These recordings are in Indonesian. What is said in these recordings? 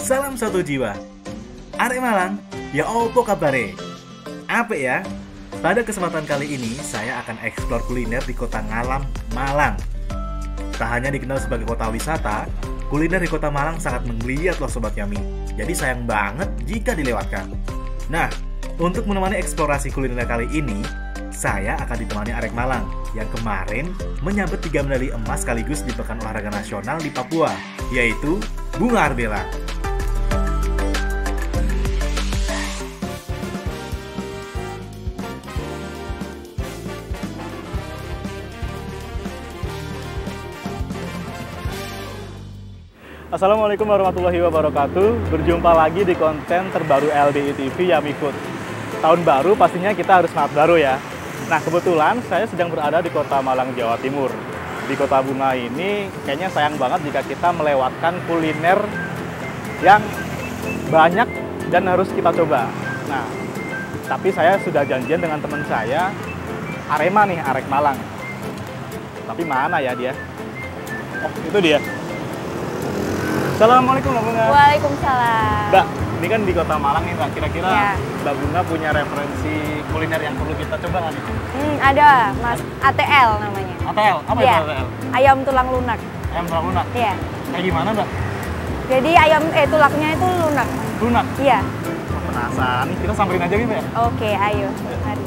Salam satu jiwa. Arek Malang, ya opo kabare? Apik ya? Pada kesempatan kali ini, saya akan eksplor kuliner di kota Ngalam, Malang. Tak hanya dikenal sebagai kota wisata, kuliner di kota Malang sangat menggeliat loh Sobat Yami. Jadi sayang banget jika dilewatkan. Nah, untuk menemani eksplorasi kuliner kali ini, saya akan ditemani Arek Malang yang kemarin menyabet 3 medali emas sekaligus di Pekan Olahraga Nasional di Papua, yaitu Bunga Arbela. Assalamualaikum warahmatullahi wabarakatuh. Berjumpa lagi di konten terbaru LDI TV Yami Food. Tahun baru pastinya kita harus semangat baru ya. Nah kebetulan saya sedang berada di kota Malang, Jawa Timur. Di kota Bunga ini kayaknya sayang banget jika kita melewatkan kuliner yang banyak dan harus kita coba. Nah tapi saya sudah janjian dengan teman saya, Arema nih, Arek Malang. Tapi mana ya dia? Oh itu dia. Assalamualaikum Mbak Bunga. Waalaikumsalam. Mbak, ini kan di kota Malang nih Mbak. Kira-kira Ya. Mbak Bunga punya referensi kuliner yang perlu kita coba nggak nih? Ada Mas, ATL namanya. ATL? Apa Iya. itu ATL? Ayam tulang lunak. Ayam tulang lunak? Iya. Kayak gimana Mbak? Jadi tulangnya itu lunak. Lunak? Iya. Oh, penasaran nih, kita samperin aja gitu ya? Oke, ayo. Mari.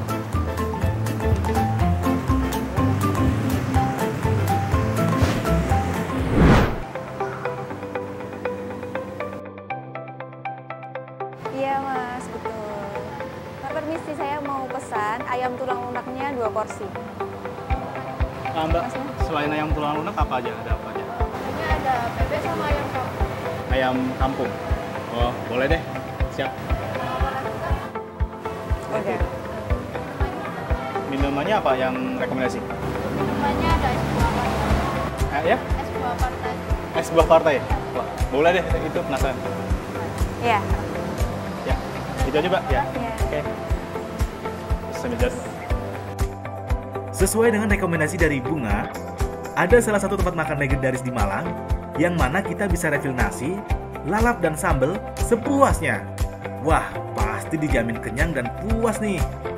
Iya Mas, betul. Pak, permisi, saya mau pesan ayam tulang lunaknya 2 porsi. Nah, Mbak, Mas, selain ayam tulang lunak apa aja? Ada apa aja? Ini ada bebek sama ayam kampung. Ayam kampung? Oh, boleh deh. Siap. Oke. Minumannya apa yang rekomendasi? Minumannya ada es buah partai. Ya? Es buah partai. Es buah partai? Wah, boleh deh, itu penasaran. Iya. Ya, itu aja Mbak? Ya. Iya. Oke. Sambil jalan. Sesuai dengan rekomendasi dari Bunga, ada salah satu tempat makan legendaris di Malang yang mana kita bisa refill nasi, lalap dan sambal sepuasnya. Wah, pasti dijamin kenyang dan puas nih.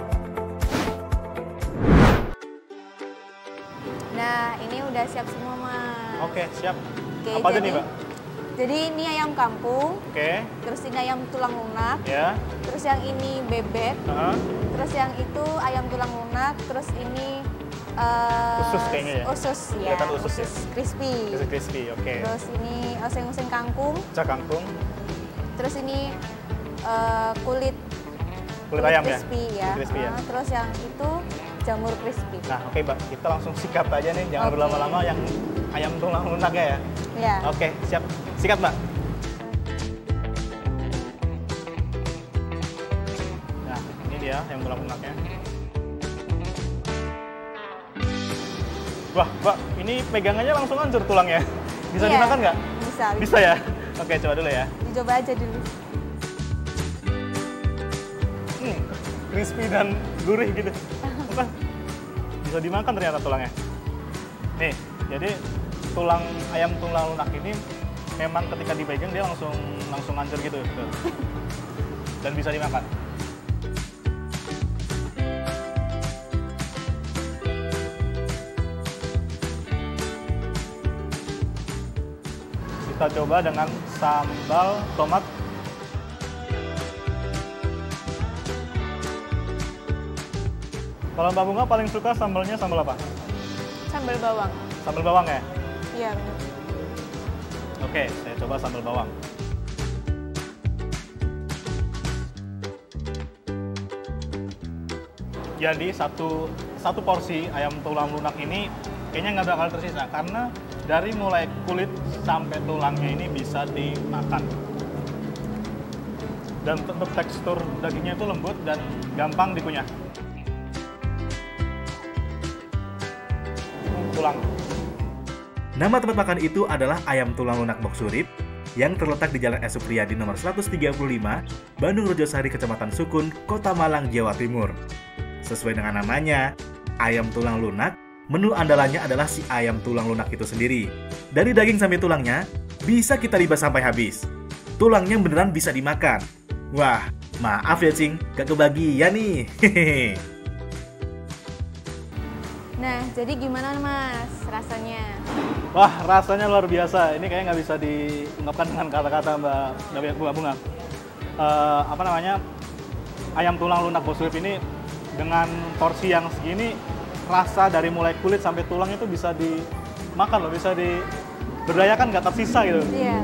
Nah, ini udah siap semua, Mas. Oke, siap. Oke, Apa aja nih Mbak? Jadi ini ayam kampung, Oke, terus ini ayam tulang lunak, ya. terus yang ini bebek, terus yang itu ayam tulang lunak, terus ini Usus kayaknya ya? Usus, ya. Kelihatan usus ya? crispy. Crispy, oke. Terus ini oseng-oseng kangkung, Cak kangkung, terus ini kulit ayam ya? crispy ya. Crispy ya. Terus yang itu jamur crispy. Nah, oke Mbak, kita langsung sikat aja nih, jangan Oke. berlama-lama yang ayam tulang lunaknya ya. Ya. Oke, siap. Sikat Mbak. Nah, ini dia ayam tulang lunaknya. Wah, Mbak, ini pegangannya langsung hancur tulangnya. Bisa Iya. dimakan nggak? Bisa. Bisa ya? Oke, coba dulu ya. Dicoba aja dulu. Crispy dan gurih gitu. Apa? Bisa dimakan ternyata tulangnya. Nih, jadi ayam tulang lunak ini memang ketika dipegang dia langsung hancur gitu. Tuh. Dan bisa dimakan. Kita coba dengan sambal tomat. Kalau Mbak Bunga paling suka sambalnya sambal apa? Sambal bawang. Sambal bawang ya? Iya, benar. Oke, saya coba sambal bawang. Jadi satu porsi ayam tulang lunak ini kayaknya nggak bakal tersisa karena dari mulai kulit sampai tulangnya ini bisa dimakan. Dan untuk tekstur dagingnya itu lembut dan gampang dikunyah. Tulang. Nama tempat makan itu adalah Ayam Tulang Lunak Boksurip yang terletak di Jalan S. Supriyadi nomor 135, Bandung Rojosari, Kecamatan Sukun, Kota Malang, Jawa Timur. Sesuai dengan namanya, ayam tulang lunak, menu andalannya adalah si ayam tulang lunak itu sendiri. Dari daging sampai tulangnya, bisa kita ribas sampai habis. tulangnya beneran bisa dimakan. Wah, maaf ya Cing, gak kebagian nih. Hehehe. Nah, jadi gimana Mas rasanya? Wah, rasanya luar biasa. Ini kayaknya nggak bisa diungkapkan dengan kata-kata Mbak Bunga. Apa namanya, ayam tulang lunak Bos Surip ini dengan porsi yang segini, rasa dari mulai kulit sampai tulang itu bisa dimakan loh, bisa diberdayakan, nggak tersisa gitu. Iya.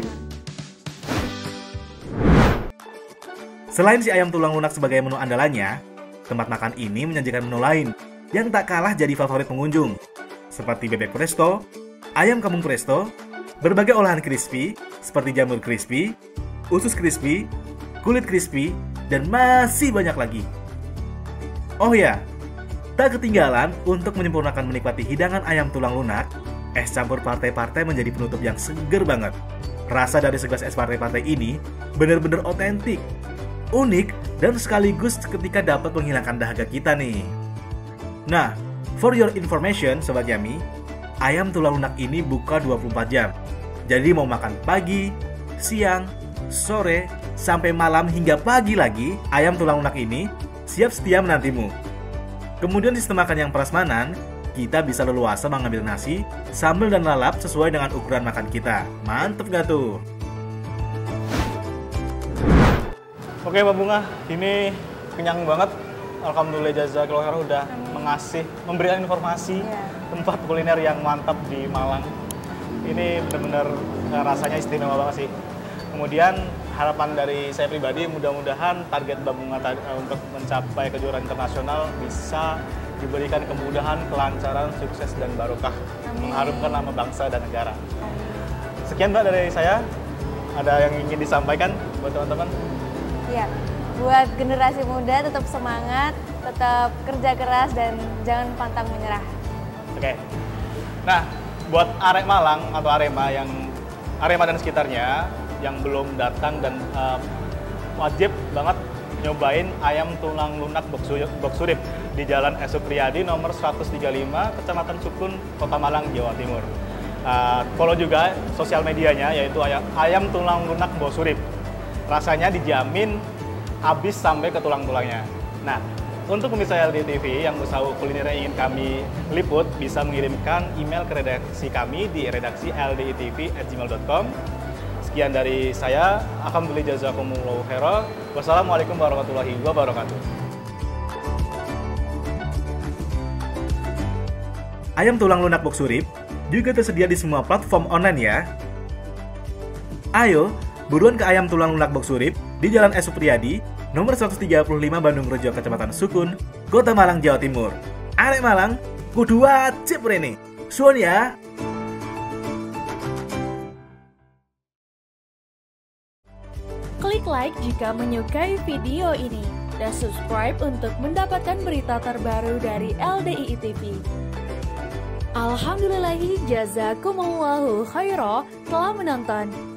Selain si ayam tulang lunak sebagai menu andalannya, tempat makan ini menyajikan menu lain yang tak kalah jadi favorit pengunjung, seperti bebek presto, ayam kampung presto, berbagai olahan crispy seperti jamur crispy, usus crispy, kulit crispy, dan masih banyak lagi. Oh ya, tak ketinggalan untuk menyempurnakan menikmati hidangan ayam tulang lunak, es campur partai-partai menjadi penutup yang seger banget. Rasa dari segelas es partai-partai ini benar-benar otentik, unik, dan sekaligus ketika dapat menghilangkan dahaga kita nih. Nah, for your information Sobat Yami, ayam tulang lunak ini buka 24 jam. Jadi mau makan pagi, siang, sore, sampai malam hingga pagi lagi, ayam tulang lunak ini siap setia menantimu. Kemudian sistem makan yang prasmanan, kita bisa leluasa mengambil nasi, sambal dan lalap sesuai dengan ukuran makan kita. Mantep gak tuh? Oke Mbak Bunga, ini kenyang banget. Alhamdulillah jazakallahu khairan udah memberikan informasi tempat kuliner yang mantap di Malang. Ini benar-benar rasanya istimewa banget sih. Kemudian harapan dari saya pribadi, mudah-mudahan target Mbak Bunga untuk mencapai kejuaraan internasional bisa diberikan kemudahan, kelancaran, sukses, dan barokah. Mengharumkan nama bangsa dan negara. Sekian Mbak dari saya. Ada yang ingin disampaikan buat teman-teman? Iya, buat generasi muda tetap semangat, tetap kerja keras, dan jangan pantang menyerah. Oke. Nah, buat arek Malang atau Arema dan sekitarnya yang belum datang dan wajib banget nyobain ayam tulang lunak Bok Surip di Jalan S. Supriyadi nomor 135, Kecamatan Sukun, Kota Malang, Jawa Timur. Follow juga sosial medianya, yaitu ayam tulang lunak Bok Surip. Rasanya dijamin habis sampai ke tulang-tulangnya. Nah, untuk pemirsa LDI TV yang mau kuliner yang ingin kami liput, bisa mengirimkan email ke redaksi kami di redaksi lditv@gmail.com. Sekian dari saya. Alhamdulillah jazakumullahu khairan. Wassalamualaikum warahmatullahi wabarakatuh. Ayam tulang lunak Bok Surip juga tersedia di semua platform online ya. Ayo, buruan ke ayam tulang lunak Bok Surip di Jalan S. Supriyadi, nomor 135 Bandung Rejo, Kecamatan Sukun, Kota Malang, Jawa Timur. Arek Malang, kudu wajib rene. Suwun ya. Klik like jika menyukai video ini dan subscribe untuk mendapatkan berita terbaru dari LDI TV. Alhamdulillahi jazakumullahu khairan telah menonton.